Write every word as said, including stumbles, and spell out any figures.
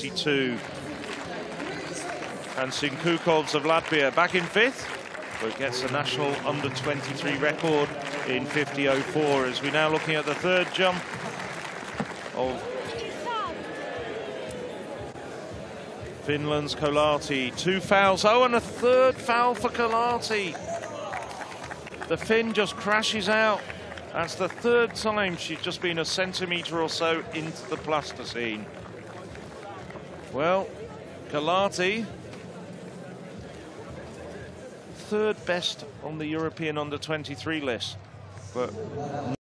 twenty-two. And Sinkukovs of Latvia back in fifth, but gets a national under twenty-three record in fifty oh four. As we're now looking at the third jump of Finland's Koilahti. Two fouls. Oh, and a third foul for Koilahti. The Finn just crashes out. That's the third time she's just been a centimetre or so into the plasticine. Well, Koilahti, third best on the European under twenty-three list, but